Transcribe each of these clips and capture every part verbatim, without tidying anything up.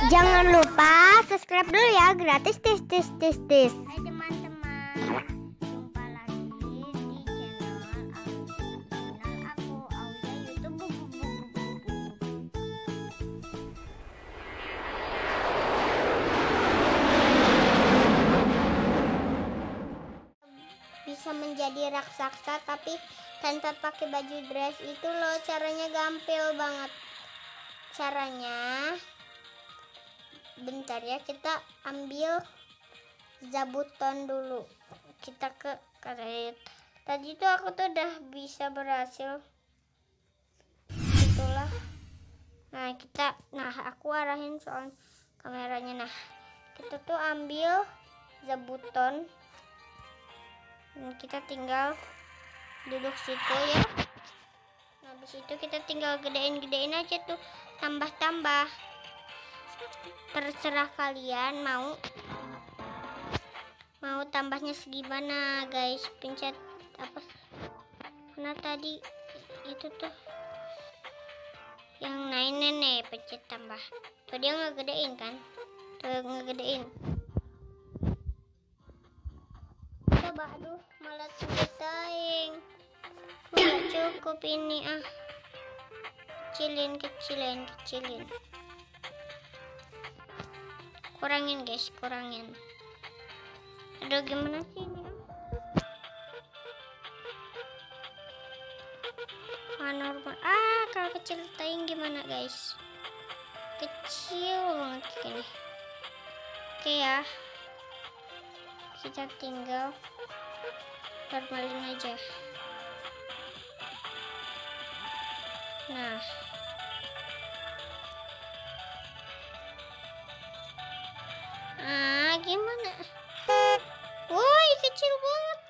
Jangan lupa subscribe dulu ya, gratis tis tis tis tis. Hai teman-teman, jumpa lagi di channel aku, channel aku Aulia YouTube. Bisa menjadi raksasa tapi tanpa pakai baju dress itu loh, caranya gampil banget. Caranya bentar ya, kita ambil zabuton dulu, kita ke karet. Tadi tuh aku tuh udah bisa berhasil itulah. Nah kita, nah aku arahin soal kameranya. Nah kita tuh ambil zabuton, nah, kita tinggal duduk situ ya. Nah habis itu kita tinggal gedein-gedein aja tuh, tambah-tambah. Terserah kalian mau mau tambahnya segimana guys. Pencet apa, karena tadi itu tuh yang naik nenek, pencet tambah tuh dia ngegedein kan, tuh ngegedein. Coba, aduh malah ceritain nggak cukup ini, ah kecilin kecilin kecilin kurangin guys, kurangin. Aduh gimana sih ini, ah normal. Ah kalau kecil taing gimana guys, kecil banget kayak gini. Oke ya, kita tinggal normalin aja. Nah ah gimana, woi kecil banget.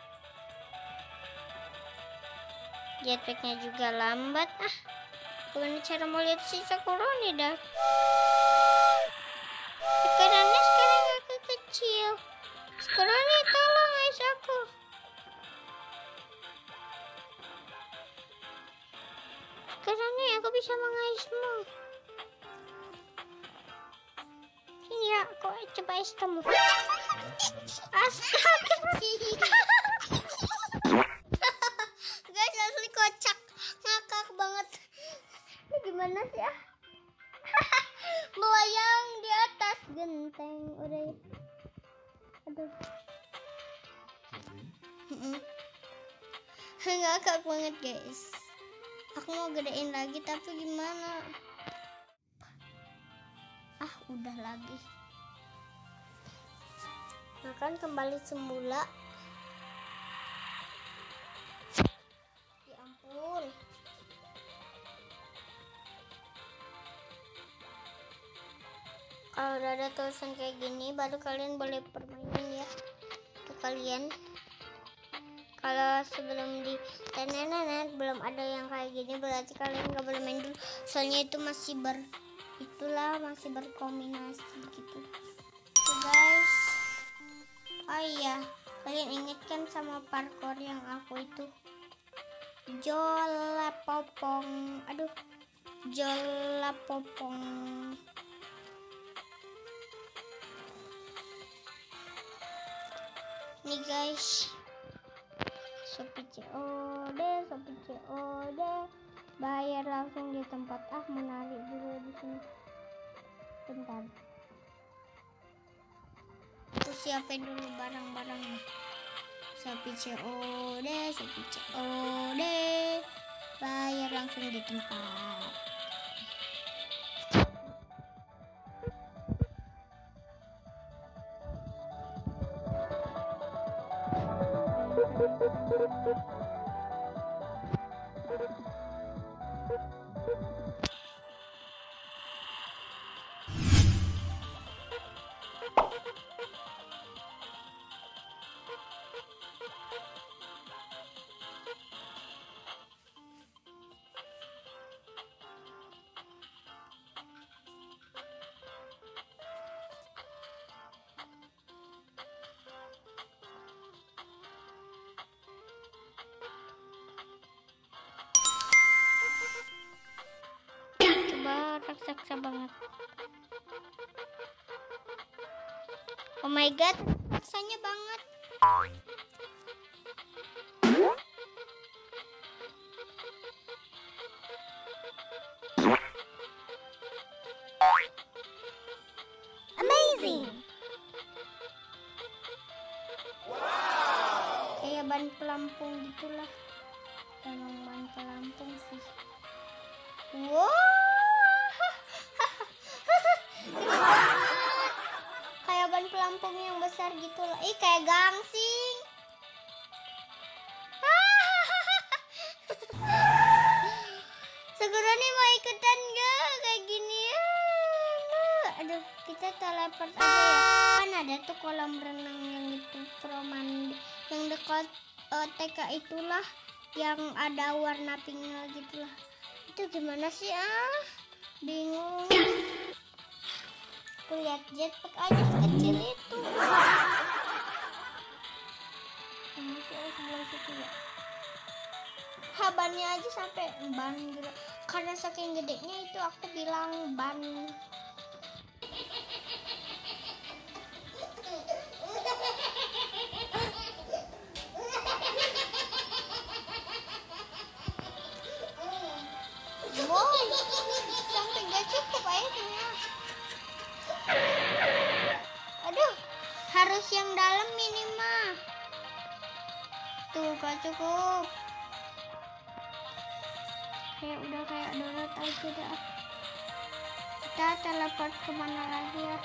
Jetpacknya juga lambat, ah gimana cara mau lihat si Sakuroni dah. Tekanan sekarang aku kecil. Sakuroni tolong guys aku. Sekarang aku bisa mengaismu. Iya, kok coba es kamu. Astaga. Guys, asli kocak. Ngakak banget. Ini gimana sih ya? Melayang di atas genteng. Udah ya. Aduh. Ngakak banget guys. Aku mau gedein lagi tapi gimana? Ah udah lagi. Makan kembali semula. Ya ampun. Kalau udah ada tulisan kayak gini baru kalian boleh permainin ya. Untuk kalian. Kalau sebelum di tenenet belum ada yang kayak gini, berarti kalian nggak boleh main dulu. Soalnya itu masih ber itulah masih berkombinasi gitu. Oke guys. Oh iya, kalian ingatkan sama parkour yang aku itu jola popong. Aduh, jola popong. Nih guys, Shopee C O D, Shopee C O D, bayar langsung di tempat. Ah menarik dulu di sini. Bentar. Aku siapin dulu barang-barangnya. Shopee C O D, Shopee C O D, bayar langsung di tempat. Raksasa banget. Oh my god, rasanya banget. Amazing. Kayak ban pelampung gitulah. Emang ban pelampung sih. Wow. Kayak ban pelampung yang besar gitu loh. Ih, kayak gangsing. Segera nih mau ikutan gak kayak gini ya? Aduh, kita teleport aja ya. Kan ada tuh kolam renang yang itu Promandi, yang dekat uh, T K itulah, yang ada warna pinknya gitulah. Itu gimana sih ah? Bingung. Aku lihat jetpack aja sekecil itu. Ini sih sebelah situ ya. Habannya aja sampai ban gitu. Karena saking gedenya itu aku bilang ban. Wow, sampai gak cukup airnya. Aduh, harus yang dalam minimal. Tuh, gak cukup. Kayak udah kayak donat aja dah. Kita teleport kemana lagi ya?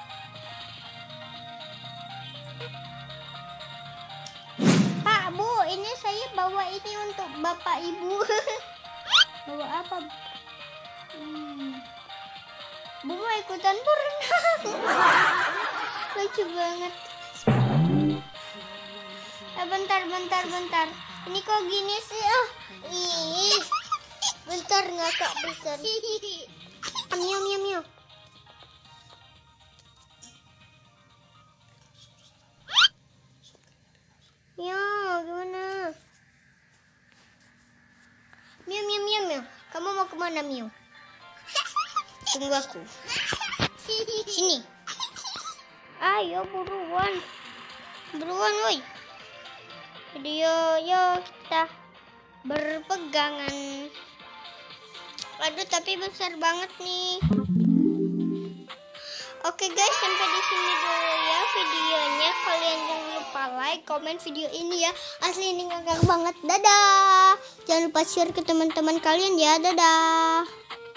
Pak, Bu, ini saya bawa ini untuk Bapak Ibu. Bawa apa? Hmm. Bu mau ikutan berenang. Lucu banget. Eh, bentar, bentar, bentar. Ini kok gini sih? Oh, ih. Bentar, ngakak, bentar. Miau, miau, miau. Miau, gimana? Miau, miau, miau, miau. Kamu mau kemana, Miau? Tunggu aku. Sini. Ayo buruan. Buruan, woi. Video, yuk kita berpegangan. Waduh, tapi besar banget nih. Oke guys, sampai di sini dulu ya videonya. Kalian jangan lupa like, komen video ini ya. Asli ini ngakak banget. Dadah. Jangan lupa share ke teman-teman kalian ya. Dadah.